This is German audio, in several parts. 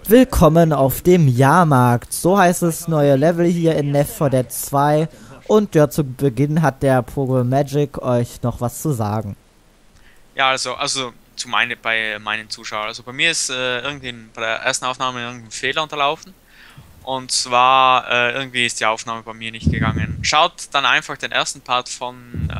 Willkommen auf dem Jahrmarkt. So heißt es neue Level hier in Left 4 Dead 2. Und ja, zu Beginn hat der Pogo Magic euch noch was zu sagen. Ja, also bei meinen Zuschauern. Also bei mir ist irgendwie bei der ersten Aufnahme irgendein Fehler unterlaufen. Und zwar irgendwie ist die Aufnahme bei mir nicht gegangen. Schaut dann einfach den ersten Part von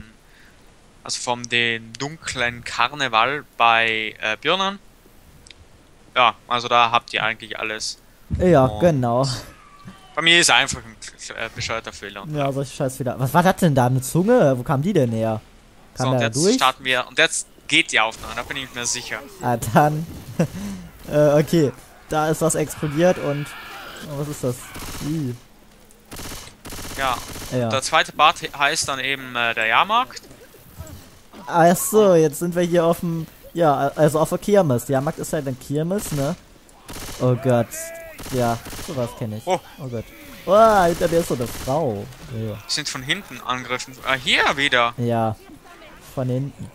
den dunklen Karneval bei Björn an. Ja, also da habt ihr eigentlich alles. Ja, Und genau. bei mir ist einfach ein bescheuerter Fehler. Ja, solche Scheiß wieder. Was war das denn da? Eine Zunge? Wo kam die denn her? Kam So, und da jetzt durch? starten wir. Und jetzt geht die Aufnahme, da bin ich mir sicher. Ah, dann. Okay. Da ist was explodiert und. Oh, was ist das? Ih. Ja. Ja. Der zweite Part heißt dann eben der Jahrmarkt. Ach so, jetzt sind wir hier auf dem. Ja, also auf der Kirmes. Der Jahrmarkt ist halt ein Kirmes, ne? Oh Gott. Ja, sowas kenne ich. Oh. Oh Gott. Oh, hinter mir ist so eine Frau. Ja. Sind von hinten angegriffen. Ah, hier wieder. Ja, von hinten.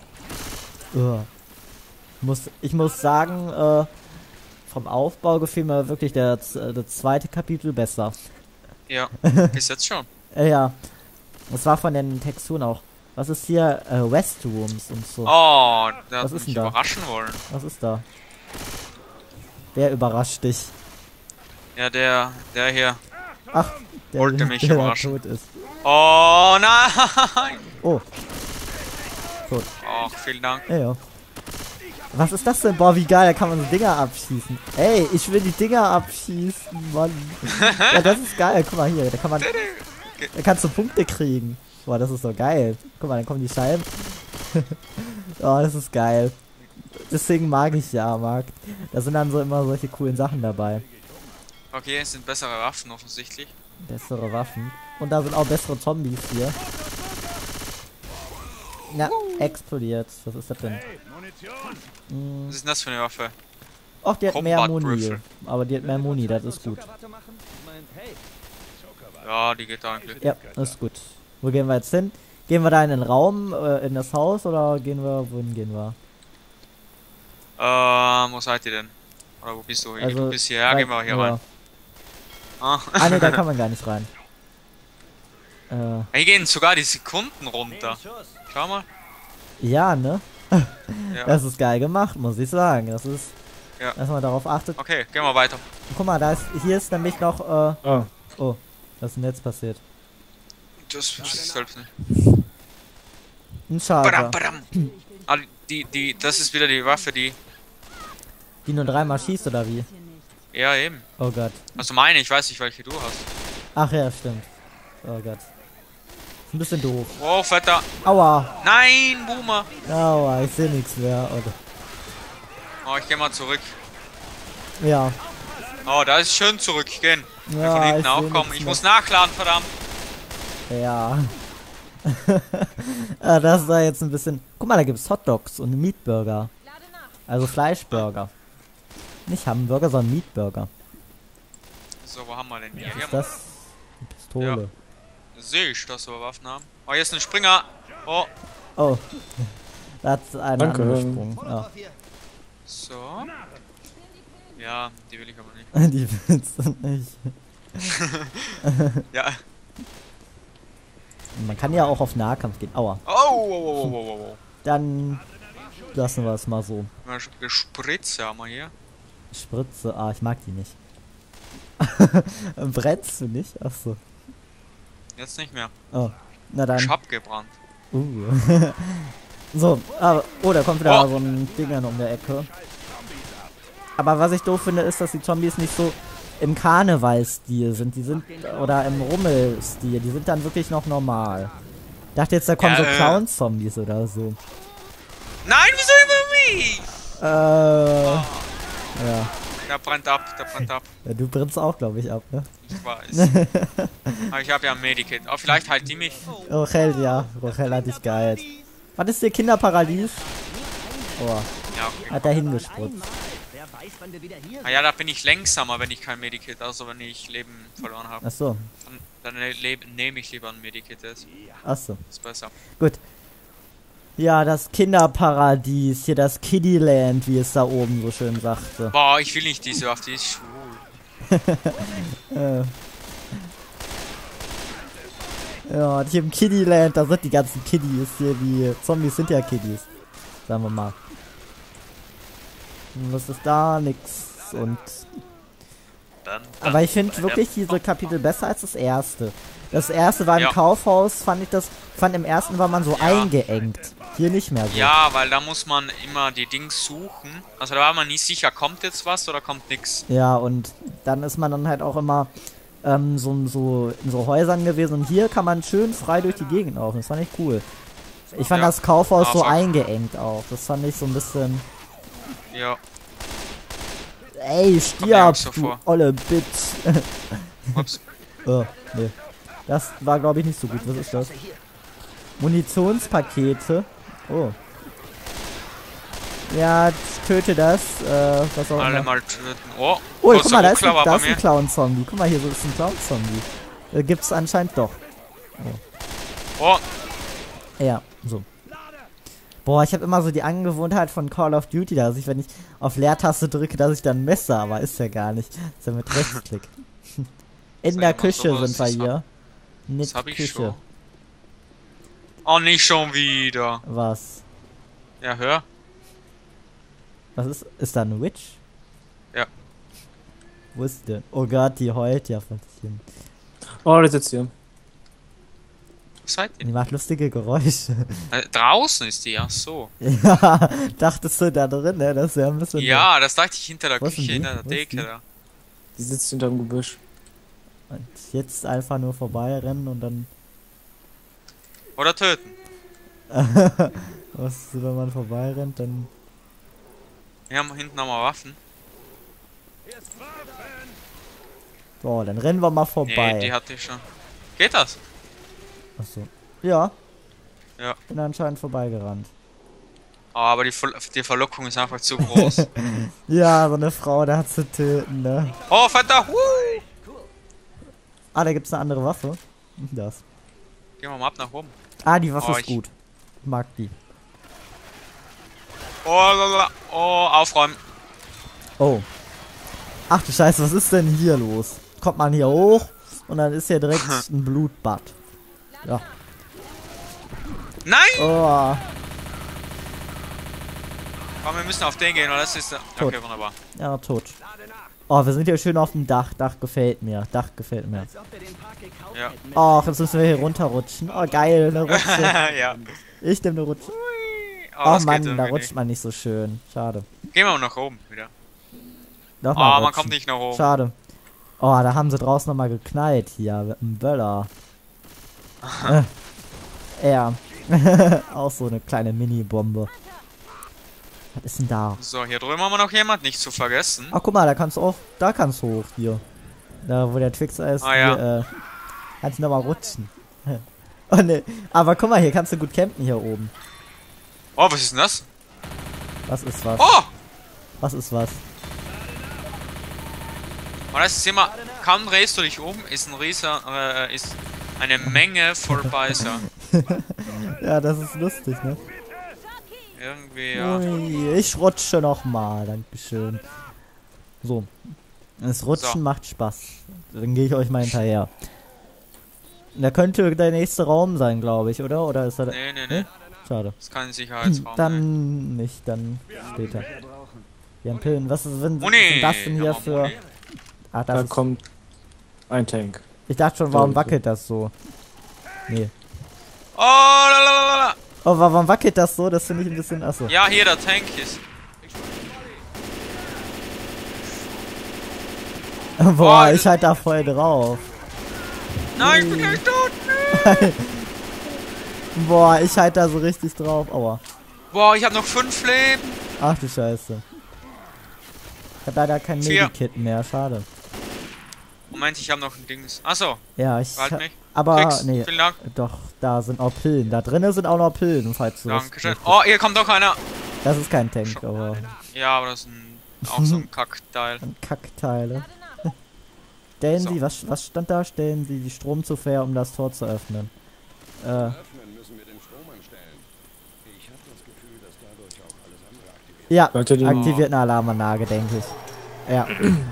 Ich muss sagen, vom Aufbau gefiel mir wirklich das zweite Kapitel besser. Ja, bis jetzt schon. Ja, das war von den Texturen auch. Was ist hier? Westrooms und so. Oh, der Was hat ist mich denn da? überraschen wollen. Was ist da? Wer überrascht dich? Ja, der hier Ach, der, wollte mich der überraschen. tot ist. Oh nein! Oh. Tot. Ach, vielen Dank. Ja. Was ist das denn? Boah, wie geil, da kann man so Dinger abschießen. Ey, ich will die Dinger abschießen, Mann. Ja, das ist geil. Guck mal hier, da kannst du Punkte kriegen. Boah, das ist so geil. Guck mal, dann kommen die Scheiben. Oh, das ist geil. Deswegen mag ich Jahrmarkt. Da sind dann so immer solche coolen Sachen dabei. Okay, es sind bessere Waffen offensichtlich. Bessere Waffen. Und da sind auch bessere Zombies hier. Na, explodiert. Was ist das denn? Was ist denn das für eine Waffe? Och, die hat mehr Combat Muni. Rifle. Aber die hat mehr Muni, das ist gut. Ja, die geht eigentlich. Ja, das ist gut. Wo gehen wir jetzt hin? Gehen wir da in den Raum, in das Haus, oder wohin gehen wir? Wo seid ihr denn? Oder wo bist du? Also, Du bist hierher, gehen wir hier rein. Ah ne, da kann man gar nicht rein. Hier gehen sogar die Sekunden runter. Schau mal. Ja, ne? Ja. Das ist geil gemacht, muss ich sagen. Das ist, Ja. dass man darauf achtet. Okay, gehen wir weiter. Guck mal, hier ist nämlich noch, oh, was ist denn jetzt passiert? Das selbst nicht. Ein Schalter, Badam, badam. Ah, das ist wieder die Waffe, die... die nur dreimal schießt, oder wie? Ja, eben. Oh Gott. Also meine, ich weiß nicht, welche du hast. Ach ja, stimmt. Oh Gott. Ist ein bisschen doof. Oh, fetter. Aua. Nein, Boomer. Aua, ich sehe nichts mehr. Oder? Oh, ich geh mal zurück. Ja. Oh, da ist schön zurückgehen. Ja, Von hinten ich auch seh kommen. nix Ich mehr. muss nachladen, verdammt. Ja. Ah, das ist da jetzt ein bisschen... Guck mal, da gibt's Hotdogs und Meatburger. Also Fleischburger. Nicht Hamburger, sondern Meatburger. So, wo haben wir denn hier? Was Hier ist das? Eine Pistole. sehe ich, dass wir Waffen haben. Oh, hier ist ein Springer. Oh, Oh. Da hat einer Danke. angesprungen. Ja. so. Ja, die will ich aber nicht. Die willst du nicht. Ja. Man kann ja auch auf Nahkampf gehen. Aua. Oh. Dann lassen wir es mal so. Spritze haben wir hier. Spritze. Ah, ich mag die nicht. Brennst du nicht? Achso. Jetzt nicht mehr. Oh. Na dann. Ich hab gebrannt. So, aber, da kommt wieder Oh. so ein Ding um der Ecke. Aber was ich doof finde, ist, dass die Zombies nicht so im Karnevalstil sind. Die sind, oder im Rummelstil. Die sind dann wirklich noch normal. Ich dachte jetzt, da kommen Ja, so Clown-Zombies oder so. Nein, wieso über mich? Ja. Der brennt ab, der brennt ab. Ja, du brennst auch, glaube ich, ab, ne? Ich weiß. Aber ich habe ja ein Medikit. Oh, vielleicht halt die mich. Rochelle, ja. Rochelle hat dich geheilt. Was ist hier, Kinderparadies? Oh, Ja, okay. hat er hingespritzt. Ah ja, da bin ich langsamer, wenn ich kein Medikit, also wenn ich Leben verloren habe. Achso, Dann nehme ich lieber ein Medikit jetzt. achso. Ist besser. Gut. Ja, das Kinderparadies, hier das Kiddyland, wie es da oben so schön sagte. Boah, ich will nicht diese Waffe, die ist schwul. Ja, und hier im Kiddyland, da sind die ganzen Kiddies hier, die Zombies sind ja Kiddies. Sagen wir mal. Und was ist da? Nix. Und aber ich finde wirklich diese Kapitel besser als das erste. Das erste war im Kaufhaus, fand im ersten war man so eingeengt. Hier nicht mehr so. Ja, weil da muss man immer die Dings suchen. Also da war man nie sicher, kommt jetzt was oder kommt nix. Ja, und dann ist man dann halt auch immer so in so Häusern gewesen. Und hier kann man schön frei durch die Gegend laufen. Das fand ich cool. Ich fand das Kaufhaus so eingeengt auch. Das fand ich so ein bisschen... Ja. Ey, stirb, du olle Bitch. Ups. Oh, nee. Das war, glaube ich, nicht so gut. Was ist das? Munitionspakete. Oh. Ja, töte das. Was auch Alle immer. mal töten. Oh, Guck mal, da ist ein Clown-Zombie. Guck mal, hier so ist ein Clown-Zombie. Gibt's anscheinend doch. Oh. Ja, so. Boah, ich habe immer so die Angewohnheit von Call of Duty, dass ich, wenn ich auf Leertaste drücke, dass ich dann messe, aber ist ja gar nicht. Ist ja mit Rechtsklick. In der Küche sind wir hier. Das hab ich schon. Oh, nicht schon wieder. Was? Ja, hör. Was ist? Ist da eine Witch? Ja. Wo ist die denn? Oh Gott, die heult ja von sich hin. Oh, der sitzt hier. Wo seid ihr? Die macht lustige Geräusche. Draußen ist die, ach so. Ja, dachtest du da drin, ne? Das ist ja ein bisschen... Ja, das dachte ich hinter der Wo ist Küche, denn die? hinter der Wo ist Decke die? da. Die sitzt hinterm Gebüsch. Und jetzt einfach nur vorbeirennen und dann... Oder töten. Was ist, wenn man vorbeirennt, dann... Wir haben hinten nochmal Waffen. So, dann rennen wir mal vorbei. Nee, die hatte ich schon. Geht das? Achso. Ja. Ja. Bin anscheinend vorbeigerannt. Oh, aber die Verlockung ist einfach zu groß. Ja, so eine Frau da zu töten, ne? Oh, fetter! Ah, da gibt's eine andere Waffe. Das. Gehen wir mal ab nach oben. Ah, die Waffe ist gut. Ich mag die. Oh, lala. Oh, aufräumen. Oh. Ach du Scheiße, was ist denn hier los? Kommt man hier hoch und dann ist hier direkt ein Blutbad. Ja. Nein! Oh. Komm, wir müssen auf den gehen, oder das ist... Okay, wunderbar. Ja, tot. Oh, wir sind hier schön auf dem Dach. Dach gefällt mir. Dach gefällt mir. Ja. Oh, jetzt müssen wir hier runterrutschen. Oh, geil, eine Rutsche. Ja. Ich nehme eine Rutsche. Oh, Oh Mann, da rutscht man nicht so schön. Schade. Gehen wir nach oben wieder. Doch Oh, mal man rutschen. kommt nicht nach oben. Schade. Oh, da haben sie draußen nochmal geknallt hier mit einem Böller. Ja. Auch so eine kleine Mini-Bombe. Was ist denn da? So, hier drüben haben wir noch jemand, nicht zu vergessen. Ach, guck mal, da kannst du auch, da kannst du hoch, hier. Da, wo der Twixer ist, Ah, hier, ja. kannst du nochmal rutschen. Oh, ne. Aber guck mal, hier kannst du gut campen, hier oben. Oh, was ist denn das? Was ist was? Oh! Was ist was? Und das ist immer, kaum drehst du dich um, ist ein Rieser, ist eine Menge voll Beißer. Ja, das ist lustig, ne? Irgendwie, ja. Ui, ich rutsche nochmal, dankeschön. So. Das Rutschen macht Spaß. Dann gehe ich euch mal hinterher. Da könnte der nächste Raum sein, glaube ich, oder? Oder ist da... Nee, nee, nee. Schade. Das ist kein Sicherheitsraum. Dann nicht, dann später. Wir haben Pillen. Was sind das denn hier für... Ah, Da das ist... kommt ein Tank. Ich dachte schon, warum wackelt das so? Nee. Oh, lalalala. Oh, warum wackelt das so? Das finde ich ein bisschen... Achso. Ja, hier der Tank ist. Boah, Oh, ich halt da voll drauf. Nein, ich bin gleich tot. Boah, ich halt da so richtig drauf. Aua. Boah, ich habe noch 5 Leben. Ach du Scheiße. Ich hab leider kein 4. Medikit mehr, schade. Moment, ich habe noch ein Dings. Achso, Ja, ich... halt mich. Aber, Tricks, nee, vielen Dank. doch, da sind auch Pillen. Da drinnen sind auch noch Pillen, falls du das Dankeschön. möchtest. Oh, hier kommt doch einer. Das ist kein Tank, aber Ja, aber das ist auch so ein Kackteil. ein Kackteile. Stellen So. Sie, was stand da? Stellen Sie die Stromzufuhr, um das Tor zu öffnen. Ja, Leute, die- aktiviert eine Alarmanlage, denke ich. Ja.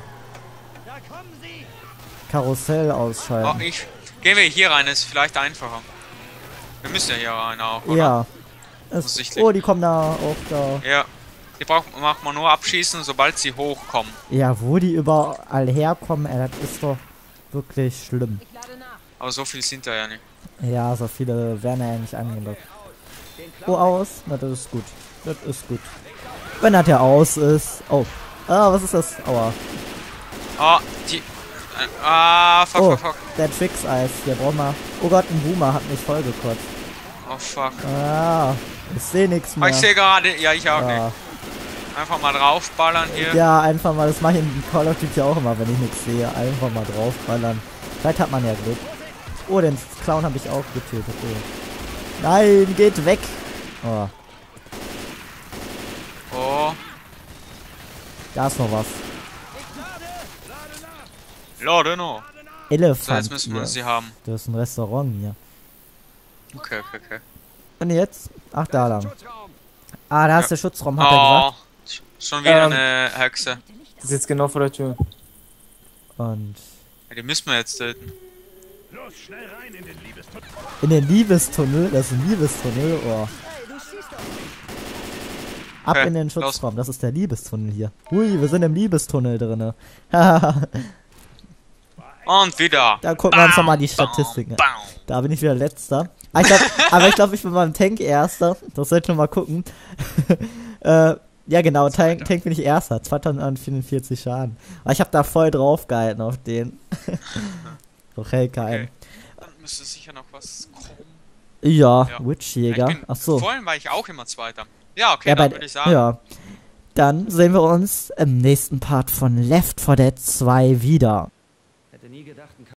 Karussell Oh, ausschalten. Gehen wir hier rein, ist vielleicht einfacher. Wir müssen ja hier rein auch, oder? Ja. Offensichtlich. Oh, die kommen da auch da. Ja. Die macht man nur abschießen, sobald sie hochkommen. Ja, wo die überall herkommen, ey, das ist doch wirklich schlimm. Aber so viel sind da ja nicht. Ja, so viele werden ja nicht angelockt. Oh, aus? Na, das ist gut. Das ist gut. Wenn das ja aus ist. Oh. Ah, was ist das? Aua. Oh, fuck, Oh, fuck, fuck. der Tricks-Eis. Der braucht mal. Oh Gott, ein Boomer hat mich voll gekotzt. Oh, fuck. Ah, ich sehe nichts Oh, mehr. ich sehe gerade, ja, ich auch Ja. nicht. Einfach mal draufballern hier. Ja, einfach mal, das mache ich in Call of Duty auch immer, wenn ich nichts sehe. Einfach mal draufballern. Vielleicht hat man ja Glück. Oh, den Clown habe ich auch getötet. Oh. Nein, geht weg. Oh, Oh, da ist noch was. Lorde no. Elefant. So, jetzt müssen wir hier. sie haben. Das ist ein Restaurant hier. Okay. Und jetzt? Ach, da lang. Ah, da ist der Schutzraum, hat er Oh, gesagt. schon wieder eine Hexe. Die ist jetzt genau vor der Tür. Und Ja, die müssen wir jetzt töten. in den Liebestunnel, das ist ein Liebestunnel, oh. Ab Okay, in den los. Schutzraum, das ist der Liebestunnel hier. Hui, wir sind im Liebestunnel drinne. Haha. Und wieder. Da gucken wir uns nochmal die Statistiken an. Bam. Da bin ich wieder letzter. Aber ich glaube, ich bin beim Tank erster. Das sollte ich noch mal gucken. Ja genau, Tank bin ich erster. 2044 Schaden. Aber ich habe da voll drauf gehalten auf den. Doch hält keinen. Okay. Dann müsste sicher noch was kommen. Ja, Ja. Witchjäger. Ach so. Vorhin war ich auch immer Zweiter. Ja, okay, Ja, dann würde ich sagen. ja. Dann sehen wir uns im nächsten Part von Left 4 Dead 2 wieder. Hätte nie gedacht, ein